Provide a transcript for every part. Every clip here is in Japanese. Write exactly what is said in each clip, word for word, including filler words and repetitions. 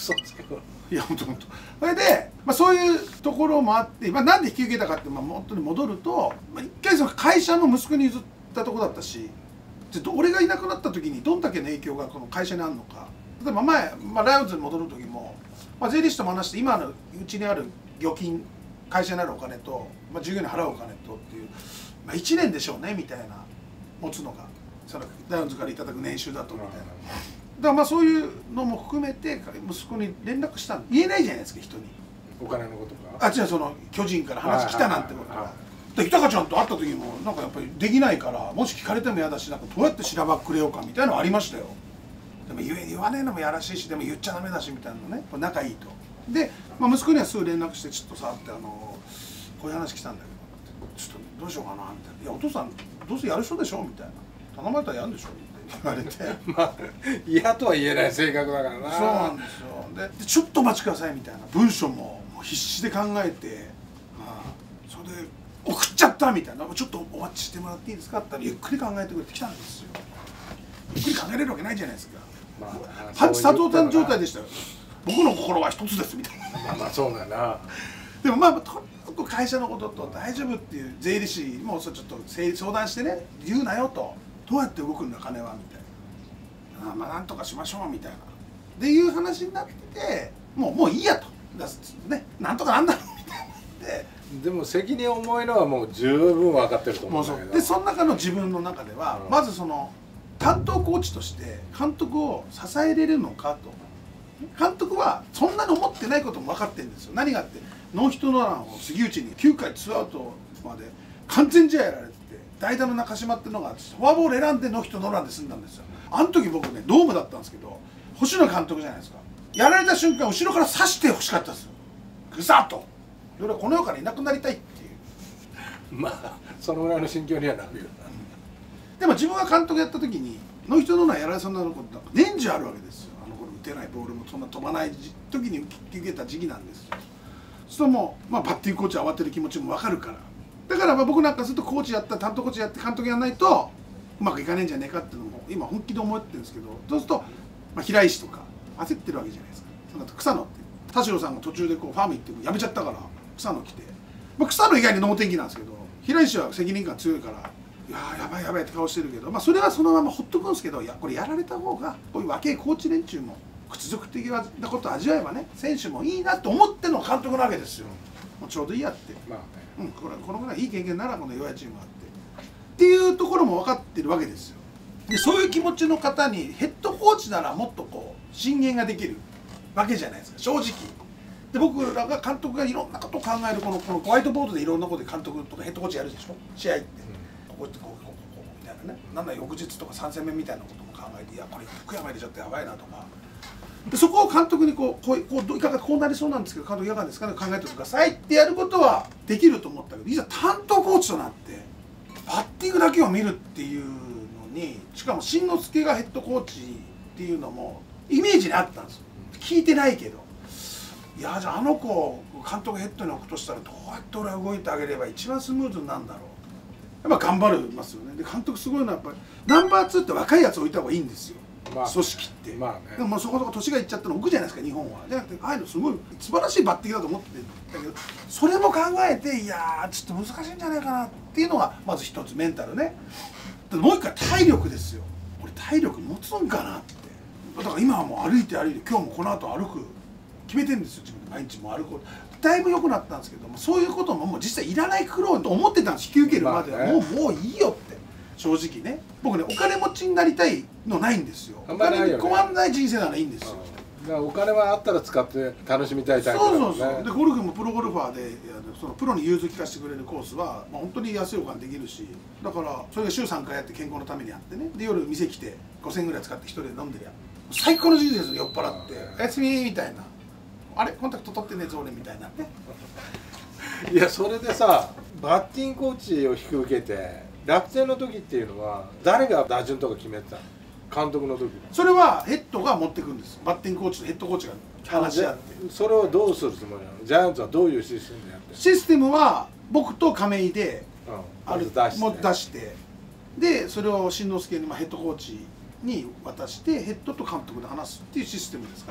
そうですけど、 いや本当本当。それで、まあ、そういうところもあって、まあ、なんで引き受けたかって、まあ、本当に戻ると、まあ、一回その会社の息子に譲ったところだったし、俺がいなくなった時にどんだけの影響がこの会社にあるのか。例えば前、まあ、ライオンズに戻る時も、まあ、税理士とも話して今のうちにある預金、会社にあるお金と、まあ、従業員に払うお金とっていう、まあ、いちねんでしょうねみたいな持つのがそのライオンズからいただく年収だとみたいな。だからまあそういうのも含めて息子に連絡したの。言えないじゃないですか人に。 お金のことか。 あ、違う、その巨人から話来たなんてことが。で豊ちゃんと会った時もなんかやっぱりできないから、もし聞かれても嫌だし、なんかどうやってしらばっくれようかみたいなのありましたよ。でも言え言わねえのもやらしいし、でも言っちゃダメだしみたいなのね、仲いいと。で、まあ、息子にはすぐ連絡して、ちょっとさって、あのこういう話来たんだけど、ちょっとどうしようかなみたいな。いやお父さんどうせやる人でしょみたいな。頼まれたらやるんでしょって言われてまあ嫌とは言えない性格だからな。 そうなんですよ。でちょっとお待ちくださいみたいな文章ももう必死で考えて、まあ、それで送っちゃったみたいな。ちょっとお待ちしてもらっていいですかって言ったら、ゆっくり考えてくれてきたんですよ。ゆっくり考えれるわけないじゃないですか。まあパンチ佐藤さん状態でしたよ。僕の心は一つですみたいな。 まあまあそうだな。 でもまあとにかく会社のことと大丈夫っていう税理士もちょっと相談してね、言うなよと、どうやって動くんだ金はみたいな、あまあなんとかしましょうみたいなっていう話になってて、もうもういいやと、ね、なんとかなんだろうみたいなで。 でも責任重いのはもう十分分かってると思うんだけど。 でその中の自分の中では、うん、まずその担当コーチとして監督を支えれるのかと。監督はそんなに思ってないことも分かってるんですよ。何があって、ノーヒットノーランを杉内にきゅうかいツーアウトまで完全試合やられてて、代打の中島っていうのがフォアボール選んでノーヒットノーランで済んだんですよ。あの時僕ねドームだったんですけど、星野監督じゃないですか。やられた瞬間後ろから刺してほしかったですよ、ぐさっと。俺はこの世からいなくなりたいっていう。 まあそのぐらいの心境にはなるよな。 でも自分が監督やった時にノーヒットノーランやられそうなことなんか年中あるわけですよ。あの頃打てないボールもそんな飛ばない時に受けた時期なんですよ。そうもう、まあ、バッティングコーチは慌てる気持ちも分かるから。だからまあ僕なんかするとコーチやった担当コーチやって監督やらないとうまくいかねえんじゃねえかっていうのも今本気で思ってるんですけど、そうすると、まあ、平石とか焦ってるわけじゃないですか。その後草野って田代さんが途中でこうファーム行って辞めちゃったから草野来て、まあ、草野以外に能天気なんですけど、平石は責任感強いから、いやーやばいやばいって顔してるけど、まあ、それはそのままほっとくんですけど、いやこれやられた方がこういう若いコーチ連中も屈辱的なことを味わえばね、選手もいいなと思っての監督なわけですよ。もうちょうどいいやって、まあね、うん、これこのぐらいいい経験ならこの弱いチームがあってっていうところも分かってるわけですよ。でそういう気持ちの方にヘッドコーチならもっとこう進言ができるわけじゃないですか、正直。で僕らが監督がいろんなことを考えるこのこのホワイトボードでいろんなことで監督とかヘッドコーチやるでしょ、試合って、うん、こうやってこうこうこうこうみたいなね、なんだ翌日とかさん戦目みたいなことも考えて、いやこれ福山入れちゃってやばいなとか。でそこを監督にこうこうこういかがこうなりそうなんですけど監督いかがですかね、考えてくださいってやることはできると思ったけど、いざ担当コーチとなってバッティングだけを見るっていうのに、しかも新之助がヘッドコーチっていうのもイメージにあったんですよ。聞いてないけど、いやじゃああの子を監督ヘッドに置くとしたらどうやって俺は動いてあげれば一番スムーズになるんだろう。やっぱ頑張るますよね。で監督すごいのはやっぱりナンバーツーって若いやつ置いた方がいいんですよ、まあ、組織って、まあね、でもそこそこ年がいっちゃったの置くじゃないですか日本は。じゃなくてああいうのすごい素晴らしいバッティングだと思ってるんだけど、それも考えていやーちょっと難しいんじゃないかなっていうのがまず一つメンタルね。もう一回体力ですよ。俺体力持つんかなって。だから今はもう歩いて歩いて今日もこの後歩く決めてるんですよ自分で。毎日も歩くだいぶ良くなったんですけども、そういうことももう実際いらない苦労と思ってたんです。引き受けるまでは、まあね、もうもういいよって正直ね。僕ねお金持ちになりたいのないんですよ。お金に困らない人生ならいいんですよ。 だからお金はあったら使って楽しみたいタイプだもんね。そうそうそう。でゴルフもプロゴルファーでそのプロに融通聞かせてくれるコースは、まあ、本当に安いお金できるし、だからそれが週さんかいやって健康のためにやってね、で夜店来てごせんえんぐらい使って一人で飲んでりゃ最高の人生ですよ。酔っ払って「おやすみ」みたいな「あれコンタクト取ってねえぞ俺」みたいなね。 いやそれでさバッティングコーチを引き受けて楽天の時っていうのは誰が打順とか決めてたの？監督の時。 それはヘッドが持ってくるんです。バッティングコーチとヘッドコーチが話し合って。 それをどうするつもりなの？ジャイアンツはどういうシステムでやってる？ システムは僕と亀井で、 うん、あるも出してでそれを新之助に、まあ、ヘッドコーチに渡してヘッドと監督で話すっていうシステムですかね。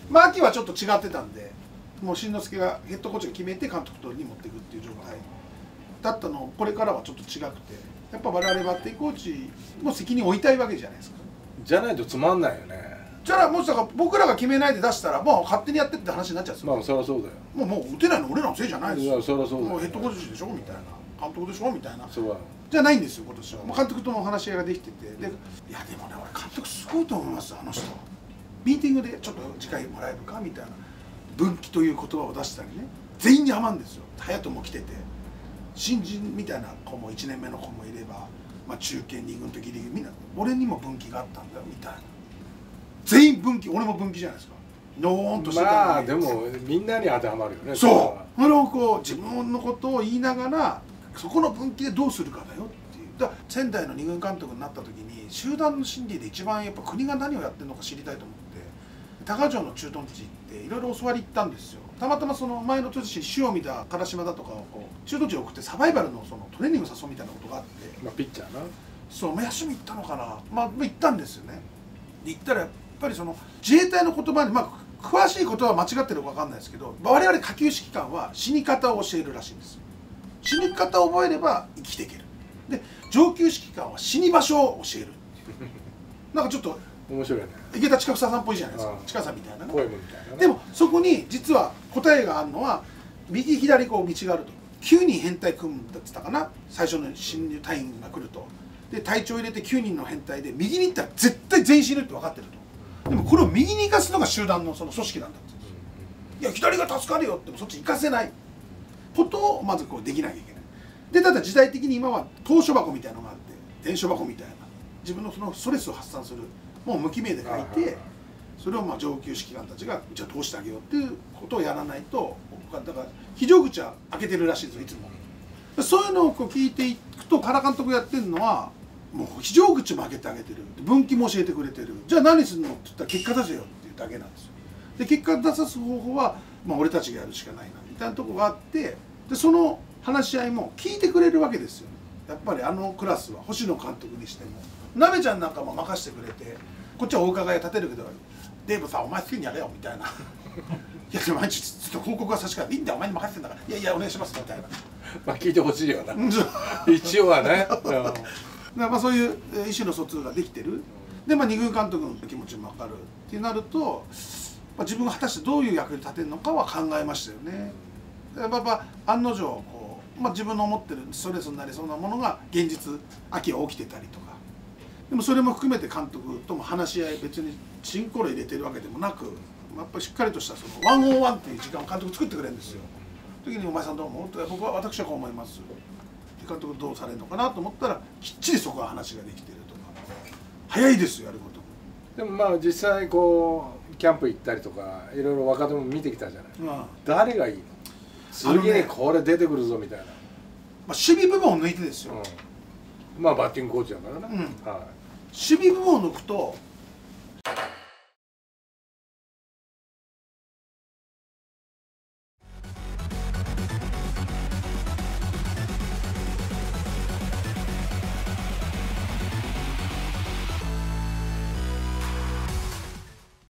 まあ秋はちょっと違ってたんで、もう新之助がヘッドコーチが決めて監督に持っていくっていう状態だったのを、これからはちょっと違くて、やっぱ我々バッティングコーチも責任を負いたいわけじゃないですか。 じゃないとつまんないよね。 じゃあもしだから僕らが決めないで出したらもう勝手にやってって話になっちゃうんですよ。 まあそりゃそうだよ。 もうもう打てないの俺らのせいじゃないですよ。 いやそりゃそうだよ。 もうヘッドコーチでしょみたいな、監督でしょみたいな。 そうだよ。 じゃないんですよ今年は。もう監督との話し合いができてて、でいやでもね俺監督すごいと思いますあの人。ミーティングでちょっと次回もらえるかみたいな分岐という言葉を出したりね、全員に余るんですよ。隼人も来てて、新人みたいな子もいちねんめの子もいれば、まあ、中堅に軍的リーグみんな俺にも分岐があったんだよみたいな。全員分岐、俺も分岐じゃないですか。のーんとしてたのに。 まあでもみんなに当てはまるよね。 そうそれをこう自分のことを言いながらそこの分岐でどうするかだよっていう。だから仙台の二軍監督になった時に集団の心理で一番やっぱ国が何をやってるのか知りたいと思って高城の駐屯地行っていろいろ教わり行ったんですよ。たまたまその前の年に塩見だ唐島だとかをこう駐屯地を送ってサバイバルのそのトレーニングを誘うみたいなことがあって、 まあピッチャーな。 そう、まあ、休み行ったのかな、まあ行ったんですよね。で行ったらやっぱりその自衛隊の言葉にまあ詳しいことは間違ってるか分かんないですけど、我々下級指揮官は死に方を教えるらしいんですよ。死に方を覚えれば生きていける。で上級指揮官は死に場所を教えるっていうなんかちょっと面白いね。 池田近房さんっぽいじゃないですか。近さみたいなね。 ポエムみたいなね。 でもそこに実は答えがあるのは右左こう道があるときゅうにん編隊組むんだってたかな、最初の新入隊員が来ると。で隊長入れてきゅうにんの編隊で右に行ったら絶対全員死ぬって分かってると。でもこれを右に行かすのが集団のその組織なんだって。いや左が助かるよってもそっち行かせないことをまずこうできなきゃいけない。でただ時代的に今は投書箱みたいなのがあって伝書箱みたいな自分のそのストレスを発散するもう無記名で書いてそれをまあ上級指揮官たちがじゃあ通してあげようっていうことをやらないと、だから非常口は開けてるらしいですよいつも。そういうのをこう聞いていくと原監督やってるのはもう非常口も開けてあげてる、分岐も教えてくれてる、じゃあ何するのって言ったら結果出せよっていうだけなんですよ。で結果出さす方法は、まあ、俺たちがやるしかないなみたいなところがあって、でその話し合いも聞いてくれるわけですよ。やっぱりあのクラスは星野監督にしてもなべちゃんなんかも任せてくれて、こっちはお伺い立てるけどデーブさんお前好きにやれよみたいな。いやでも毎日ちょっと報告は差し替えていいんだよお前に任せてんだからいやいやお願いしますみたいな。 まあ聞いてほしいよな。一応はね。 だからまあそういう意思の疎通ができてる。でまあ二軍監督の気持ちも分かるってなると、まあ、自分が果たしてどういう役に立てるのかは考えましたよね。やっぱ案の定こう、まあ、自分の思ってるストレスになりそうなものが現実秋は起きてたりとか、でもそれも含めて監督とも話し合い、別にチンコロ入れてるわけでもなく、やっぱりしっかりとしたそのワンオンワンっていう時間を監督作ってくれるんですよ。時に「お前さんどう思う?」僕は私はこう思います」監督どうされるのかなと思ったらきっちりそこは話ができてるとか、早いですよやること。 でもまあ実際こうキャンプ行ったりとかいろいろ若手も見てきたじゃない。 うん、 誰がいいの？次にこれ出てくるぞみたいな。まあ、 守備部門を抜いてですよ。 うん、まあバッティングコーチだからな。 うん、 はい、 守備部門を抜くと